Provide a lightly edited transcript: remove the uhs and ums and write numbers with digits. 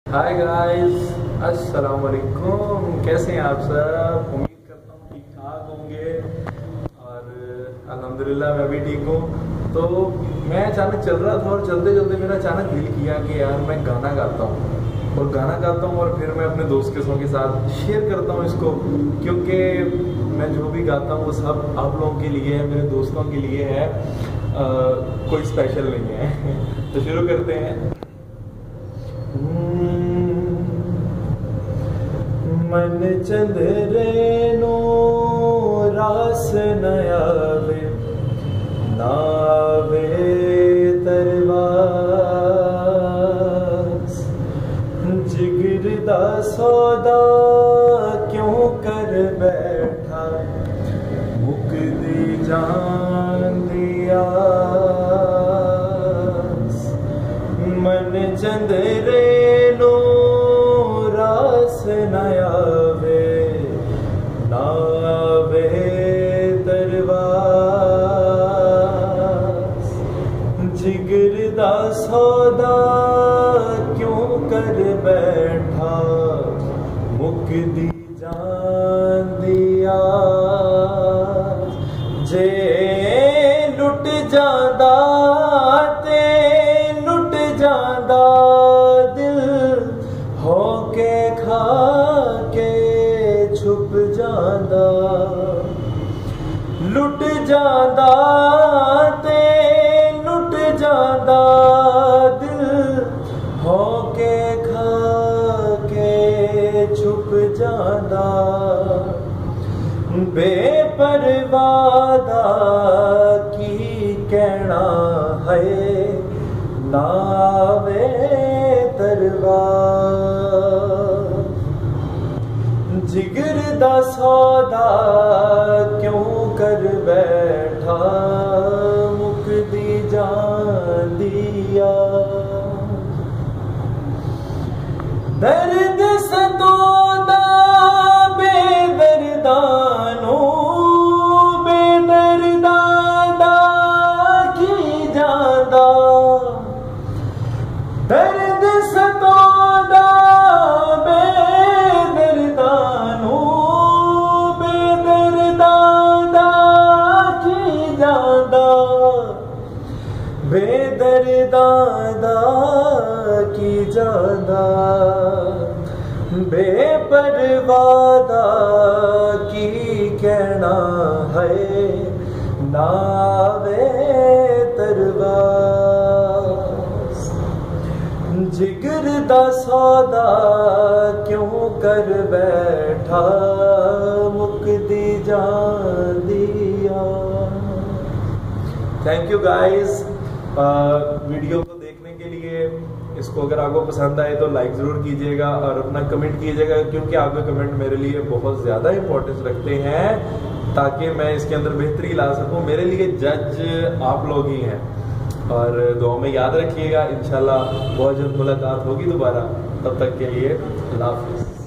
Hi guys, अस्सलाम वालेकुम। कैसे हैं आप सब? उम्मीद करता हूँ ठीक ठाक होंगे और अल्हम्दुलिल्लाह मैं भी ठीक हूँ। तो मैं अचानक चल रहा था और चलते चलते मेरा अचानक दिल किया कि यार मैं गाना गाता हूँ और फिर मैं अपने दोस्त के साथ शेयर करता हूँ इसको, क्योंकि मैं जो भी गाता हूँ वो सब आप लोगों के लिए है, मेरे दोस्तों के लिए है, कोई स्पेशल नहीं है। तो शुरू करते हैं। मन चंद्रे नो रास नयावे नावे तरवास जिगर दा सौदा क्यों कर बैठा मुकदी जान दिया। मन चंद्रे नो रास नयावे नावे तरवास जिगर दा सौदा क्यों कर बैठा मुकदी जान दिया। जे लुट जांदा ते लुट जांदा दिल होके खा के छुप जांदा। लुट जांदा ते लुट जांदा दिल होके खा के छुप जांदा। बेपरवादा की कहना है नावे तरवार जिगर दा सौदा क्यों कर बैठा मुकदी जान दिया। दर्द सतोदा बेदर्दानो बेदर्दादा की जादा। दर्द सतोदा बेदर्दानो बेदर्दादा की जादा। बेदर्दादा की जादा बेपरवादा की कहना है नावे तरवास जिगर दा सौदा क्यों कर बैठा मुकदी जान दिया। थैंक यू गाइस वीडियो को देखने के लिए। इसको अगर आपको पसंद आए तो लाइक ज़रूर कीजिएगा और अपना कमेंट कीजिएगा, क्योंकि आपके कमेंट मेरे लिए बहुत ज़्यादा इंपॉर्टेंस रखते हैं ताकि मैं इसके अंदर बेहतरी ला सकूं। मेरे लिए जज आप लोग ही हैं और दुआ में याद रखिएगा। इंशाल्लाह बहुत जल्द मुलाकात होगी दोबारा। तब तक के लिए अल्लाह हाफिज़।